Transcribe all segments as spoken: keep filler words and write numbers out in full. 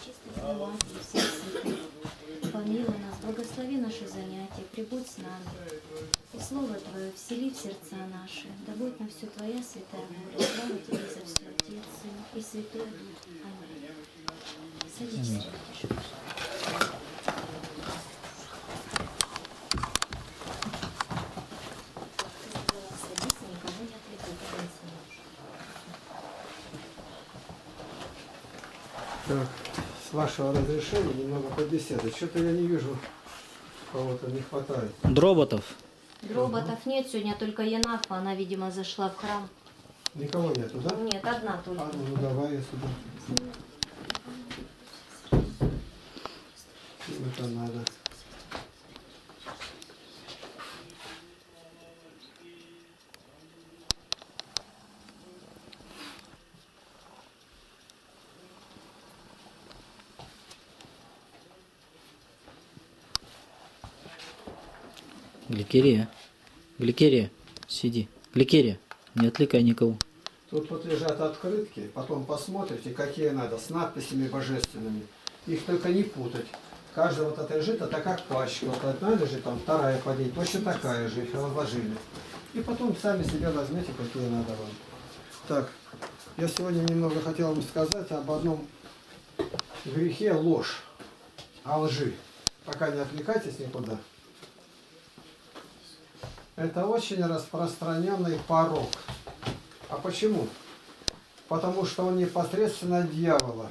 Пречистой Матерью всех святых, помилуй нас, благослови наши занятия, прибудь с нами. И Слово Твое всели в сердца наши, да будет на все Твоя святая воля. Слава Тебе за все, Отец, Сын и Святой Дух. Аминь. Садитесь, пожалуйста. Так, с вашего разрешения немного побеседовать. Что-то я не вижу, кого-то не хватает. Дроботов. Дроботов нет, сегодня только Янафа, она, видимо, зашла в храм. Никого нету, да? Нет, одна только. А, ну давай я сюда. Это надо. Гликерия. Гликерия, сиди. Гликерия, не отвлекай никого. Тут вот лежат открытки, потом посмотрите, какие надо, с надписями божественными. Их только не путать. Каждая вот эта лежит, это как пачка. Вот одна лежит, там вторая под ней, точно такая же, их разложили. И потом сами себе возьмите, какие надо вам. Так, я сегодня немного хотел вам сказать об одном грехе — ложь, о лжи. Пока не отвлекайтесь никуда. Это очень распространенный порок. А почему? Потому что он непосредственно от дьявола.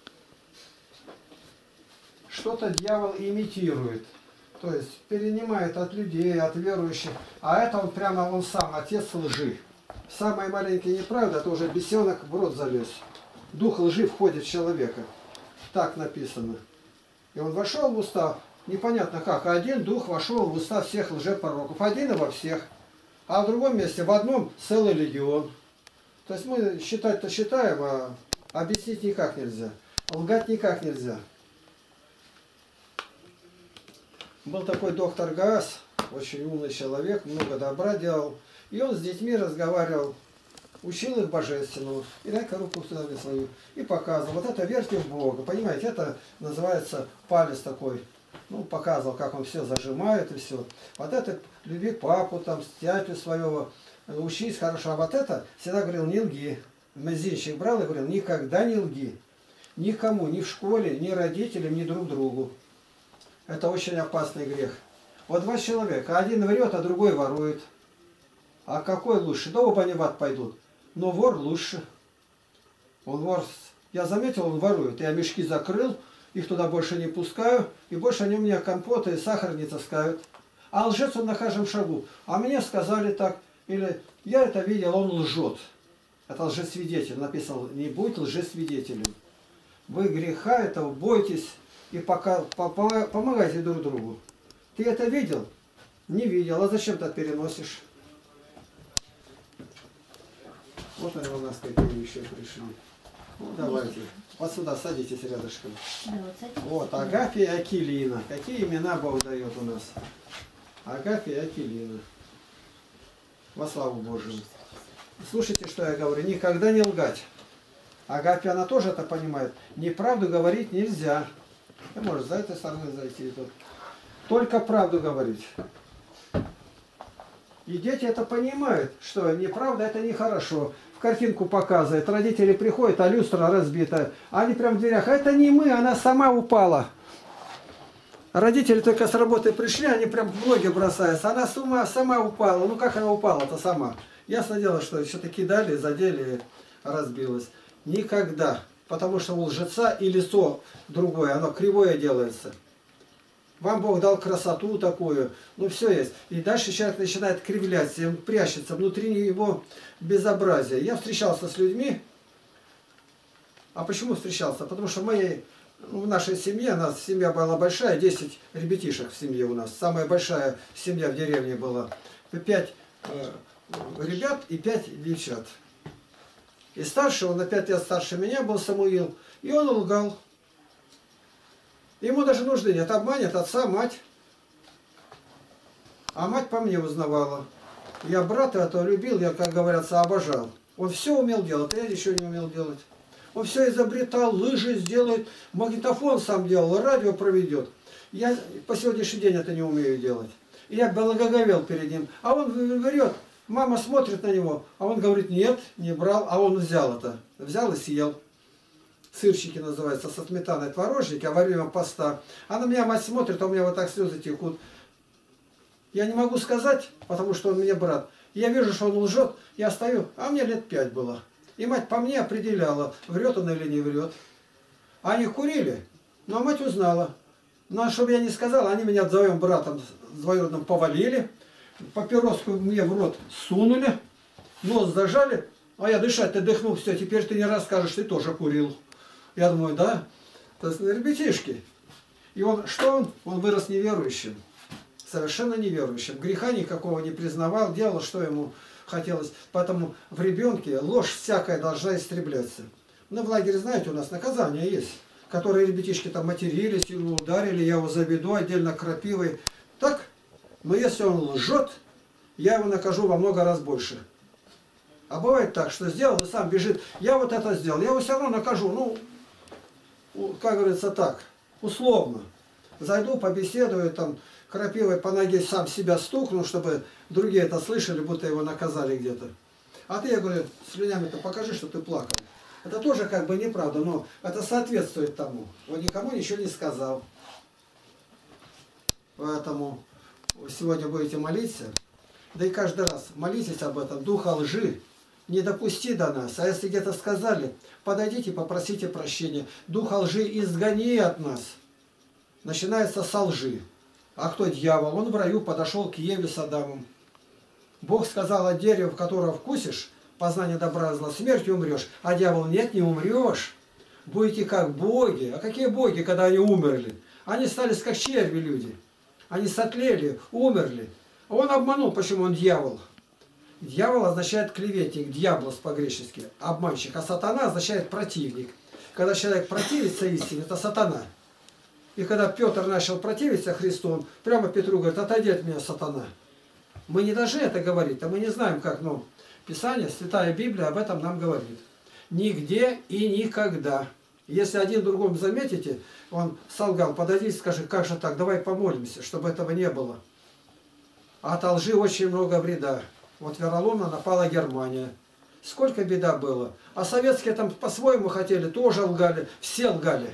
Что-то дьявол имитирует. То есть перенимает от людей, от верующих. А это он прямо он сам, отец лжи. Самая маленькая неправда, это уже бесенок в рот залез. Дух лжи входит в человека. Так написано. И он вошел в уста. Непонятно как. Один дух вошел в уста всех лжепророков. Один и во всех. А в другом месте, в одном целый легион. То есть мы считать-то считаем, а объяснить никак нельзя. Лгать никак нельзя. Был такой доктор Гаас, очень умный человек, много добра делал. И он с детьми разговаривал, учил их божественному. И дай-ка руку сюда свою. И показывал. Вот это верьте в Бога. Понимаете, это называется палец такой. Ну, показывал, как он все зажимает и все. Вот это люби папу, там, тятю своего, учись хорошо. А вот это всегда говорил, не лги. Мизинчик брал и говорил, никогда не лги. Никому, ни в школе, ни родителям, ни друг другу. Это очень опасный грех. Вот два человека, один врет, а другой ворует. А какой лучше? Да оба они в ад пойдут. Но вор лучше. Он вор, я заметил, он ворует. Я мешки закрыл, их туда больше не пускаю, и больше они у меня компоты и сахар не таскают. А лжец он на каждом шагу. А мне сказали так, или я это видел, он лжет. Это лжесвидетель. Написал, не будь лжесвидетелем. Вы греха этого бойтесь и пока, по, по, помогайте друг другу. Ты это видел? Не видел. А зачем ты переносишь? Вот они у нас какие еще пришли. Ну, давайте. Вот сюда садитесь рядышком. Да, вот, садитесь. Вот, Агафья и Акилина. Какие имена Бог дает у нас? Агафья и Акилина. Во славу Божию. Слушайте, что я говорю. Никогда не лгать. Агафья, она тоже это понимает. Неправду говорить нельзя. Ты можешь за этой стороны зайти. Тут. Только правду говорить. И дети это понимают, что неправда это нехорошо. В картинку показывает, родители приходят, а люстра разбита. Они прям в дверях, это не мы, она сама упала. Родители только с работы пришли, они прям в ноги бросаются. Она с ума сама упала. Ну как она упала-то сама? Ясно дело, что что-то кидали, задели, разбилась. Никогда. Потому что у лжеца и лицо другое, оно кривое делается. Вам Бог дал красоту такую, ну все есть. И дальше человек начинает кривляться, он прячется, внутри его безобразие. Я встречался с людьми. А почему встречался? Потому что в моей, ну, в нашей семье, у нас семья была большая, десять ребятишек в семье у нас. Самая большая семья в деревне была. пять э, ребят и пять девчат. И старший, он на пять лет старше меня был, Самуил, и он лгал. Ему даже нужды нет, обманет отца, мать. А мать по мне узнавала. Я брата этого любил, я, как говорятся, обожал. Он все умел делать, а я ничего не умел делать. Он все изобретал, лыжи сделает, магнитофон сам делал, радио проведет. Я по сегодняшний день это не умею делать. И я благоговел перед ним. А он врет. Мама смотрит на него, а он говорит, нет, не брал, а он взял это. Взял и съел. Сырчики называются, со сметаной творожники, а во время поста. А на меня мать смотрит, а у меня вот так слезы текут. Я не могу сказать, потому что он мне брат. Я вижу, что он лжет, я стою, а мне лет пять было. И мать по мне определяла, врет он или не врет. Они курили, но мать узнала. Но чтобы я не сказал, они меня вдвоем братом двоюродным повалили, папироску мне в рот сунули, нос зажали, а я дышать-то дыхнул, все, теперь ты не расскажешь, ты тоже курил. Я думаю, да, то есть ребятишки. И он, что он? Он вырос неверующим, совершенно неверующим, греха никакого не признавал, делал, что ему хотелось. Поэтому в ребенке ложь всякая должна истребляться. Но в лагере, знаете, у нас наказание есть, которые ребятишки там матерились, его ударили, я его заведу отдельно крапивой. Так? Но если он лжет, я его накажу во много раз больше. А бывает так, что сделал, и сам бежит, я вот это сделал, я его все равно накажу, ну, как говорится, так, условно. Зайду, побеседую, там, крапивой по ноге сам себя стукну, чтобы другие это слышали, будто его наказали где-то. А ты, я говорю, слюнями-то покажи, что ты плакал. Это тоже как бы неправда, но это соответствует тому. Он никому ничего не сказал. Поэтому сегодня будете молиться, да и каждый раз молитесь об этом, духа лжи не допусти до нас. А если где-то сказали, подойдите, попросите прощения. Духа лжи изгони от нас. Начинается со лжи. А кто дьявол? Он в раю подошел к Еве с Адамом. Бог сказал, от дерева, которого вкусишь, познание добра и зла, смертью умрешь. А дьявол, нет, не умрешь. Будете как боги. А какие боги, когда они умерли? Они стали как черви люди. Они сотлели, умерли. А он обманул, почему он дьявол. Дьявол означает клеветник, дьяволос по-гречески, обманщик. А сатана означает противник. Когда человек противится истине, это сатана. И когда Петр начал противиться Христу, он прямо Петру говорит, отойди от меня, сатана. Мы не должны это говорить, а мы не знаем как, но Писание, Святая Библия об этом нам говорит. Нигде и никогда. Если один другому заметите, он солгал, подойди и скажи, как же так, давай помолимся, чтобы этого не было. А от лжи очень много вреда. Вот вероломно напала Германия. Сколько беда было. А советские там по-своему хотели, тоже лгали, все лгали.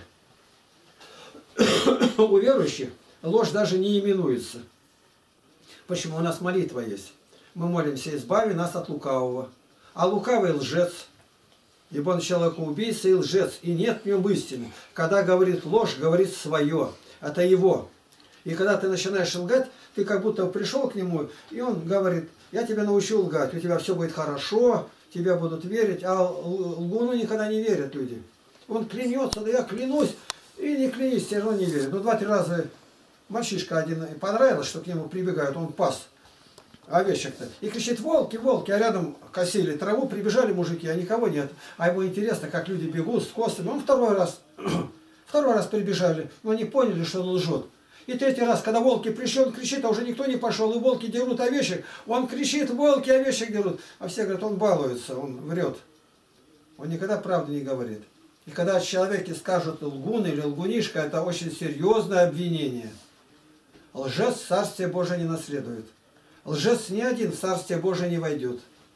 У верующих ложь даже не именуется. Почему? У нас молитва есть. Мы молимся, избави нас от лукавого. А лукавый лжец. Ибо он человекоубийца и лжец, и нет в нем истины. Когда говорит ложь, говорит свое. Это его. И когда ты начинаешь лгать, ты как будто пришел к нему, и он говорит, я тебя научу лгать, у тебя все будет хорошо, тебя будут верить, а лгуну никогда не верят люди. Он клянется, да я клянусь, и не клянись, все равно не верят. Ну, два-три раза мальчишка один понравилось, что к нему прибегают, он пас овечек-то. И кричит, волки, волки, а рядом косили траву, прибежали мужики, а никого нет. А ему интересно, как люди бегут с косами. Он второй раз, второй раз прибежали, но они поняли, что он лжет. И третий раз, когда волки пришли, он кричит, а уже никто не пошел, и волки дерут овечек. Он кричит, волки овечек дерут. А все говорят, он балуется, он врет. Он никогда правду не говорит. И когда человеке скажут лгун или лгунишка, это очень серьезное обвинение. Лжец в Царствие Божие не наследует. Лжец ни один в Царствие Божие не войдет.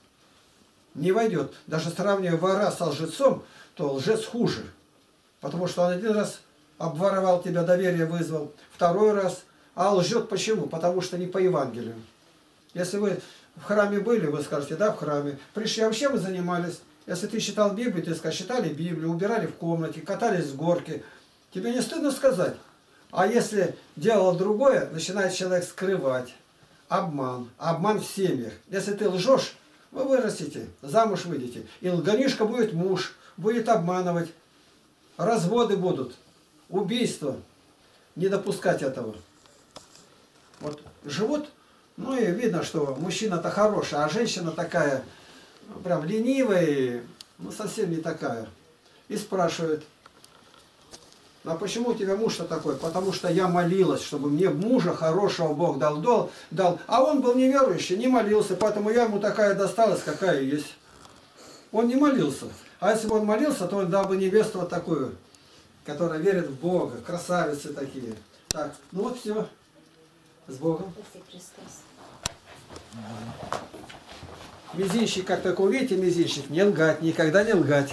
Не войдет. Даже сравнивая вора со лжецом, то лжец хуже. Потому что он один раз обворовал тебя, доверие вызвал, второй раз, а лжет почему? Потому что не по Евангелию. Если вы в храме были, вы скажете, да, в храме. Пришли, а вообще мы занимались. Если ты читал Библию, ты скажешь, читали Библию, убирали в комнате, катались с горки. Тебе не стыдно сказать. А если делал другое, начинает человек скрывать. Обман. Обман в семьях. Если ты лжешь, вы вырастете, замуж выйдете. И лгунишка будет муж, будет обманывать. Разводы будут. Убийство. Не допускать этого. Вот живут, ну и видно, что мужчина-то хороший, а женщина такая, ну, прям ленивая, ну совсем не такая. И спрашивает, а почему у тебя муж-то такой? Потому что я молилась, чтобы мне мужа хорошего Бог дал, дал, дал. А он был неверующий, не молился, поэтому я ему такая досталась, какая есть. Он не молился. А если бы он молился, то он дал бы невесту вот такую, которая верит в Бога, красавицы такие. Так, ну вот все. С Богом. Мизинщик, как только увидите мизинщик, не лгать, никогда не лгать.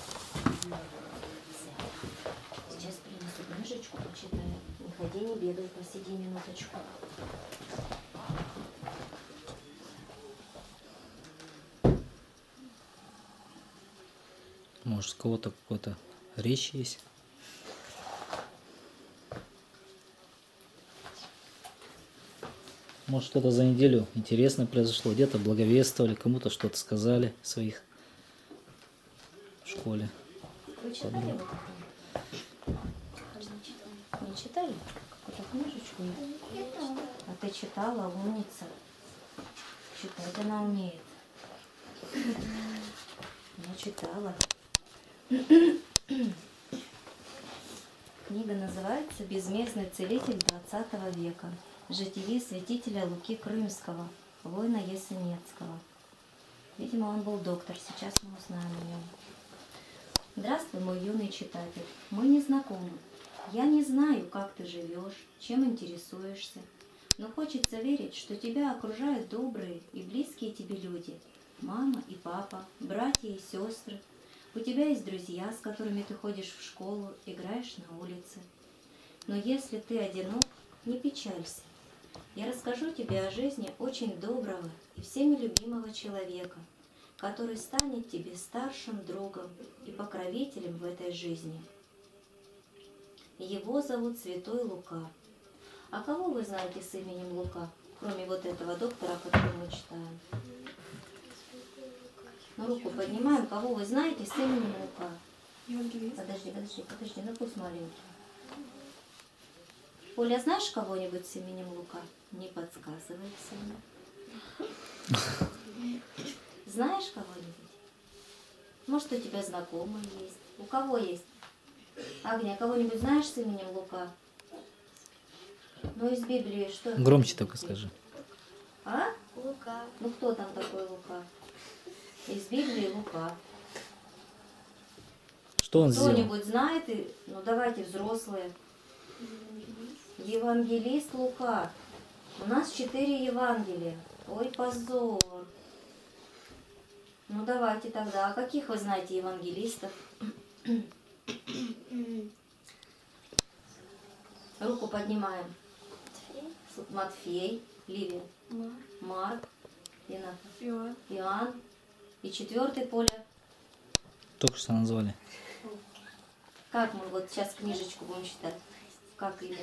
Сейчас принесу книжечку, почитаю. Не ходи, не бегай, посиди минуточку. Может, у кого-то какой-то речь есть? Может, что-то за неделю интересное произошло, где-то благовествовали, кому-то что-то сказали своих в школе. Вы читали вот это? Не читали? Какую-то книжечку? А ты читала, умница. Читать она умеет. Я читала. Книга называется «Безместный целитель двадцатого века. Житие святителя Луки Крымского, воина Ясенецкого». Видимо, он был доктор, сейчас мы узнаем о нем. Здравствуй, мой юный читатель. Мы не знакомы. Я не знаю, как ты живешь, чем интересуешься, но хочется верить, что тебя окружают добрые и близкие тебе люди. Мама и папа, братья и сестры. У тебя есть друзья, с которыми ты ходишь в школу, играешь на улице. Но если ты одинок, не печалься. Я расскажу тебе о жизни очень доброго и всеми любимого человека, который станет тебе старшим другом и покровителем в этой жизни. Его зовут Святой Лука. А кого вы знаете с именем Лука, кроме вот этого доктора, которого мы читаем? Ну, руку поднимаем. Кого вы знаете с именем Лука? Подожди, подожди, подожди, ну пусть маленький. Оля, знаешь кого-нибудь с именем Лука? Не подсказывай, Соня. Знаешь кого-нибудь? Может, у тебя знакомый есть? У кого есть? Агния, кого-нибудь знаешь с именем Лука? Ну, из Библии что? Громче только скажи. А? Лука. Ну, кто там такой Лука? Из Библии Лука. Что он сделал? Кто-нибудь знает? Ну, давайте, взрослые. Евангелист Лука. У нас четыре Евангелия. Ой, позор. Ну, давайте тогда. А каких вы знаете евангелистов? Руку поднимаем. Матфей, Ливия, Марк, Иоанн. Иоанн. И четвертый, Поля. Только что назвали. Как мы вот сейчас книжечку будем читать? Как имя?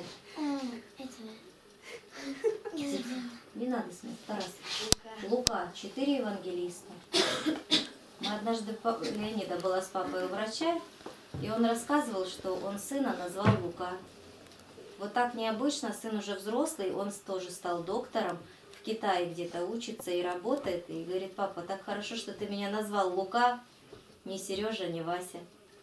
Не надо смеяться, Тарас. Лука, четыре евангелиста. Мы однажды, Леонида была с папой у врача, и он рассказывал, что он сына назвал Лука. Вот так необычно, сын уже взрослый, он тоже стал доктором, в Китае где-то учится и работает, и говорит: папа, так хорошо, что ты меня назвал Лука, не Сережа, не Вася.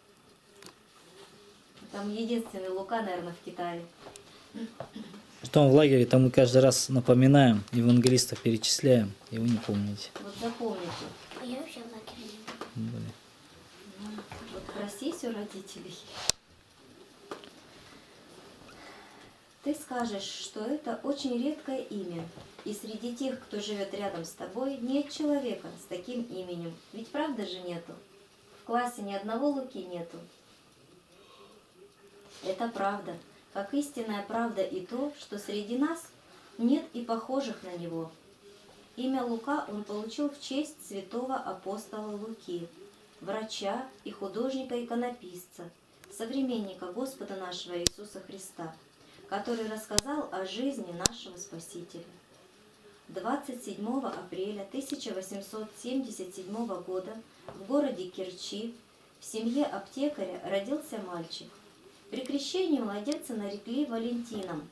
Там единственный Лука, наверное, в Китае. Потом в лагере, там мы каждый раз напоминаем, евангелистов перечисляем, и вы не помните. Вот запомните. Я вообще в лагере не была. Были. Вот спросись у родителей. Ты скажешь, что это очень редкое имя, и среди тех, кто живет рядом с тобой, нет человека с таким именем. Ведь правда же нету? В классе ни одного Луки нету. Это правда, как истинная правда и то, что среди нас нет и похожих на него. Имя Лука он получил в честь святого апостола Луки, врача и художника-иконописца, современника Господа нашего Иисуса Христа, который рассказал о жизни нашего Спасителя. двадцать седьмого апреля тысяча восемьсот семьдесят седьмого года в городе Керчи в семье аптекаря родился мальчик. При крещении младенца нарекли Валентином,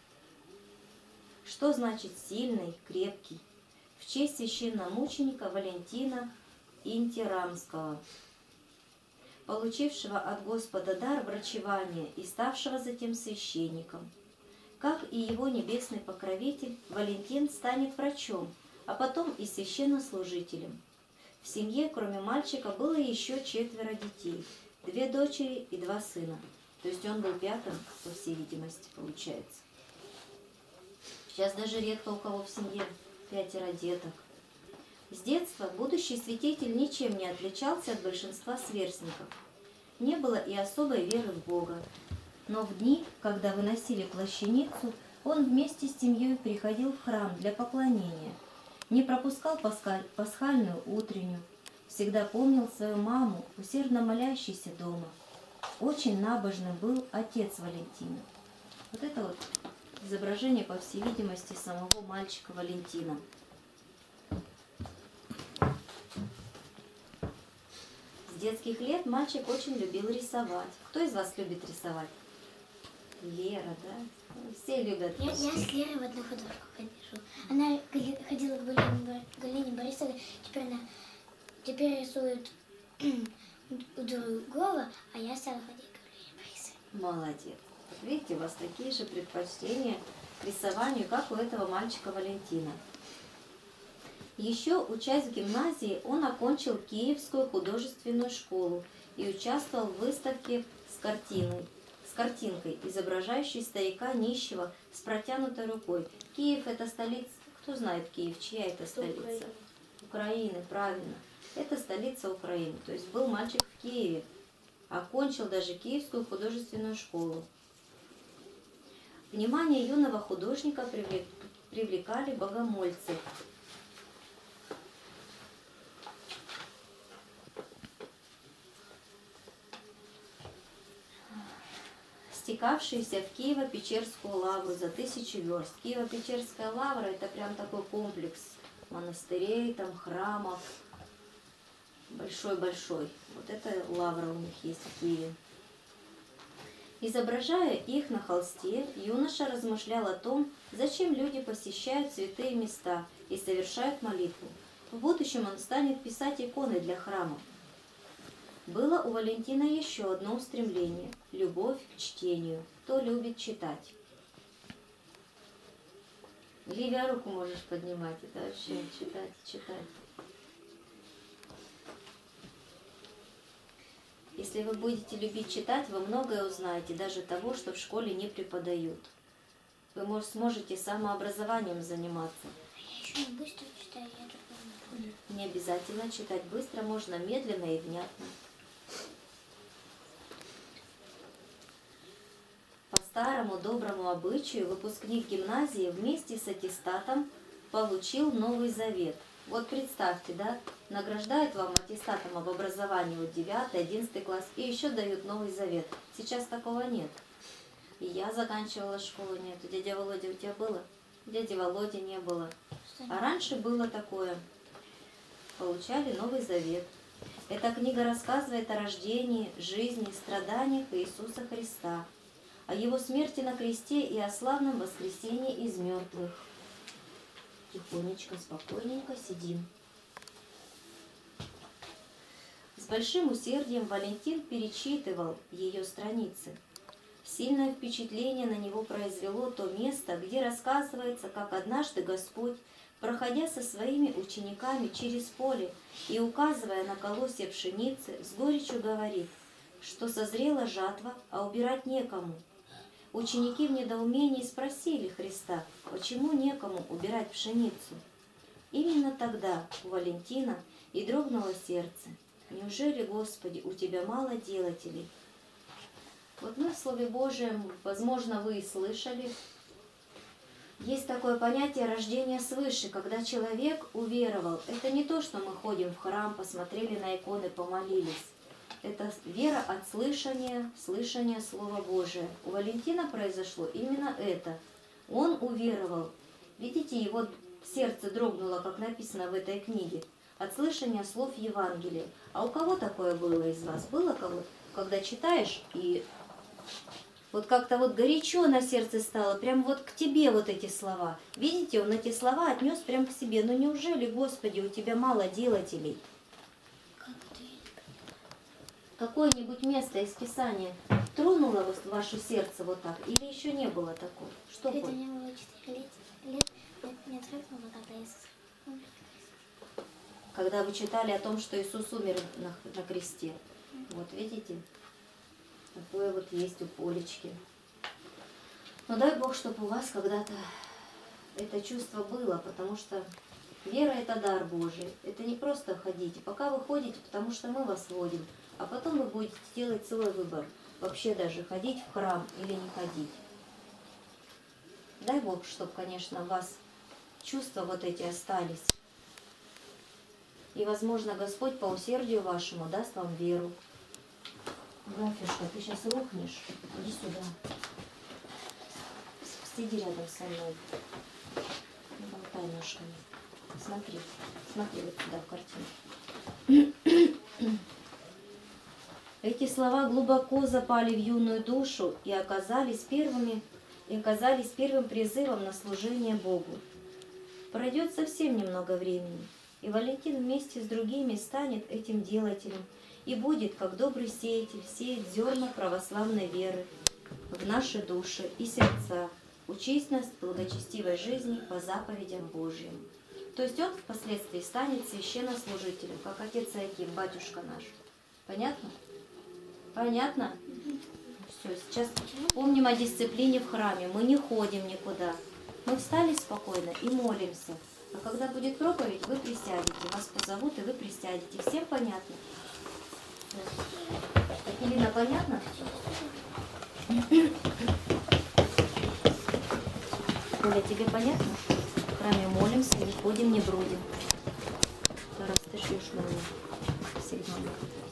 что значит сильный, крепкий, в честь священномученика Валентина Интирамского, получившего от Господа дар врачевания и ставшего затем священником. Как и его небесный покровитель, Валентин станет врачом, а потом и священнослужителем. В семье, кроме мальчика, было еще четверо детей. Две дочери и два сына. То есть он был пятым, по всей видимости, получается. Сейчас даже редко у кого в семье пятеро деток. С детства будущий святитель ничем не отличался от большинства сверстников. Не было и особой веры в Бога. Но в дни, когда выносили плащаницу, он вместе с семьей приходил в храм для поклонения. Не пропускал пасхаль- пасхальную утреннюю. Всегда помнил свою маму, усердно молящейся дома. Очень набожным был отец Валентина. Вот это вот изображение, по всей видимости, самого мальчика Валентина. С детских лет мальчик очень любил рисовать. Кто из вас любит рисовать? Лера, да? Все любят. Я, я с Лерой в одну художку хожу. Она голи- ходила к Галине, Бор- Галине Борисовне, теперь она теперь рисует у другого, а я стала ходить к Галине Борисовне. Молодец. Вот видите, у вас такие же предпочтения к рисованию, как у этого мальчика Валентина. Еще, учась в гимназии, он окончил Киевскую художественную школу и участвовал в выставке с картиной, с картинкой, изображающей старика нищего с протянутой рукой. Киев – это столица. Кто знает Киев? Чья это столица? Украины. Украины, правильно. Это столица Украины. То есть был мальчик в Киеве. Окончил даже Киевскую художественную школу. Внимание юного художника привлек- привлекали богомольцы. Стекавшиеся в Киево-Печерскую лавру за тысячу верст. Киево-Печерская лавра – это прям такой комплекс монастырей, там храмов. Большой-большой. Вот эта лавра у них есть в Киеве. Изображая их на холсте, юноша размышлял о том, зачем люди посещают святые места и совершают молитву. В будущем он станет писать иконы для храмов. Было у Валентина еще одно устремление – любовь к чтению. Кто любит читать? Ливия, руку можешь поднимать. Это вообще читать, читать. Если вы будете любить читать, вы многое узнаете, даже того, что в школе не преподают. Вы может, сможете самообразованием заниматься. Я еще не быстро читаю, я только не помню. Не обязательно читать быстро, можно медленно и внятно. По старому доброму обычаю выпускник гимназии вместе с аттестатом получил Новый Завет. Вот представьте, да, награждают вам аттестатом об образовании вот девятый, одиннадцатый класс и еще дают Новый Завет. Сейчас такого нет. И я заканчивала школу, нет. Дядя Володя, у тебя было? Дяди Володи не было. А раньше было такое. Получали Новый Завет. Эта книга рассказывает о рождении, жизни, страданиях Иисуса Христа, о Его смерти на кресте и о славном воскресении из мертвых. Тихонечко, спокойненько сидим. С большим усердием Валентин перечитывал ее страницы. Сильное впечатление на него произвело то место, где рассказывается, как однажды Господь, проходя со своими учениками через поле и указывая на колосья пшеницы, с горечью говорит, что созрела жатва, а убирать некому. Ученики в недоумении спросили Христа, почему некому убирать пшеницу. Именно тогда у Валентина и дрогнуло сердце. Неужели, Господи, у Тебя мало делателей? Вот мы в Слове Божьем, возможно, вы и слышали, есть такое понятие рождения свыше, когда человек уверовал. Это не то, что мы ходим в храм, посмотрели на иконы, помолились. Это вера от слышания, слышания Слова Божия. У Валентина произошло именно это. Он уверовал. Видите, его сердце дрогнуло, как написано в этой книге, от слышания слов Евангелия. А у кого такое было из вас? Было кого-то, когда читаешь, и вот как-то вот горячо на сердце стало, прям вот к тебе вот эти слова. Видите, он эти слова отнес прям к себе. Ну неужели, Господи, у тебя мало делателей? Какое-нибудь место из Писания тронуло ваше сердце вот так? Или еще не было такого? Что Это было? мне было четыре лет, лет, лет мне трогнуло, когда Иисус умер. когда вы читали о том, что Иисус умер на, на кресте. Вот видите, такое вот есть у Полечки. Но дай Бог, чтобы у вас когда-то это чувство было, потому что вера – это дар Божий. Это не просто ходите. Пока вы ходите, потому что мы вас водим, а потом вы будете делать целый выбор. Вообще даже ходить в храм или не ходить. Дай Бог, чтобы, конечно, у вас чувства вот эти остались. И, возможно, Господь по усердию вашему даст вам веру. Гафюшка, ты сейчас рухнешь. Иди сюда. Сиди рядом со мной. Не болтай ножками. Смотри, смотри вот сюда в картину. Эти слова глубоко запали в юную душу и оказались первыми, и оказались первым призывом на служение Богу. Пройдет совсем немного времени, и Валентин вместе с другими станет этим делателем и будет, как добрый сеятель, сеять зерна православной веры в наши души и сердца, учись нас благочестивой жизни по заповедям Божьим. То есть он впоследствии станет священнослужителем, как отец Иаким, батюшка наш. Понятно? Понятно? Все, сейчас помним о дисциплине в храме. Мы не ходим никуда. Мы встали спокойно и молимся. А когда будет проповедь, вы присядете. Вас позовут, и вы присядете. Всем понятно? Екатерина, понятно? Оля, тебе понятно? В храме молимся, не ходим, не бродим. Раз ты шьешь мою сигнал.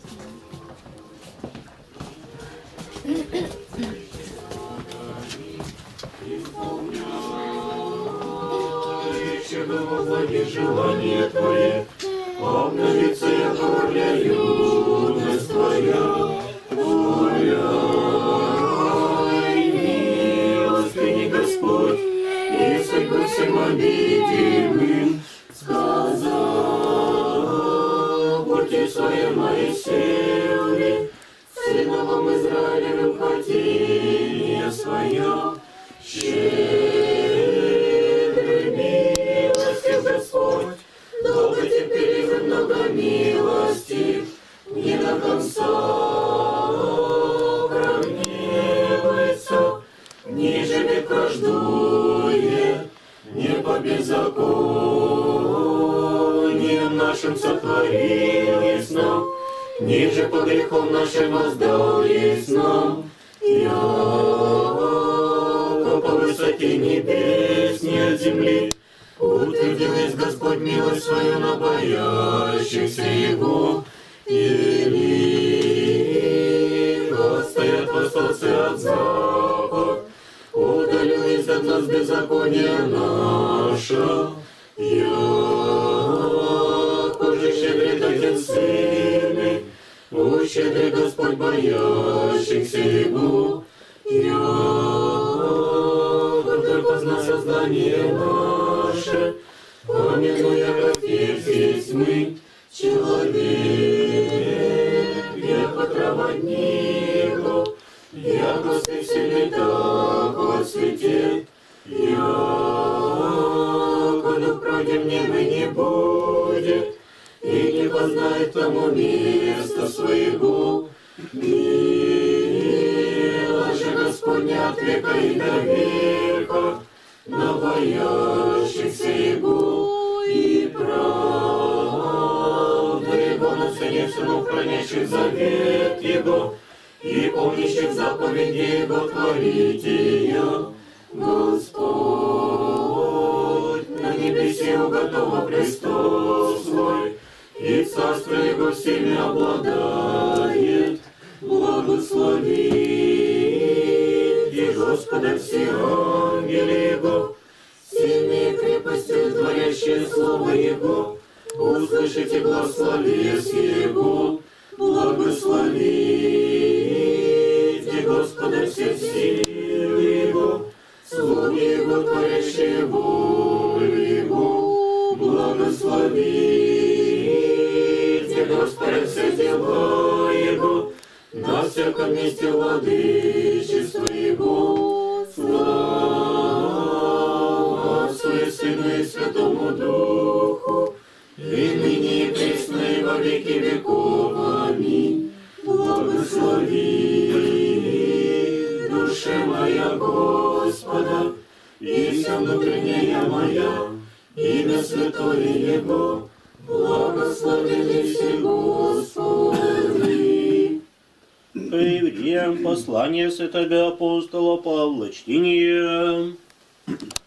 Благие желания Твои, обновиться я горля юность Твоя, Твоя. Милостыни Господь, и судьбу всем обидимым сказал, пути своей Моисееве, сыновом Израилевым хотение свое, щедрый милостив Господь, долготерпеливый, много милостив, не до конца прогневается, ниже век враждует, не по беззакониям нашим сотворились нам, ниже по грехам нашим воздались нам. Яко по высоте небес не от земли, утвердил есть Господь милость свою на боящихся Его. Или отстоят восточцы от запад, удалил есть от нас беззаконие наше. Яко же щедрит Отец сильный, ущедрый Господь боящихся Его. Яко только знай создание наше, помянуя, как есть мы, человек, яко трава нику, яко свет сильный так отсветет, яко дух против неба не будет, и не познает тому места своего. Милость же Господня от века и до века, на боящихся Его, и правда Его на сыне сынов, хранящих завет Его, и помнящих заповеди Его творития. Господь на небесе уготовил престол свой, и царство Его всеми обладает. Благословите Господа все ангелы Его, сильные крепостью творящие слово Его, услышите благословес Его. Благословите Господа все силы Его, слуги Его, творящие волю Его. Благословите Господа все дела Его, на всяком месте владычества Его. Слава Отцу и Сыну и Святому Духу, и ныне и имя Господа, и вся внутренняя моя, имя святое Его, благословили все Господи. К евреям послание святого апостола Павла, чтение.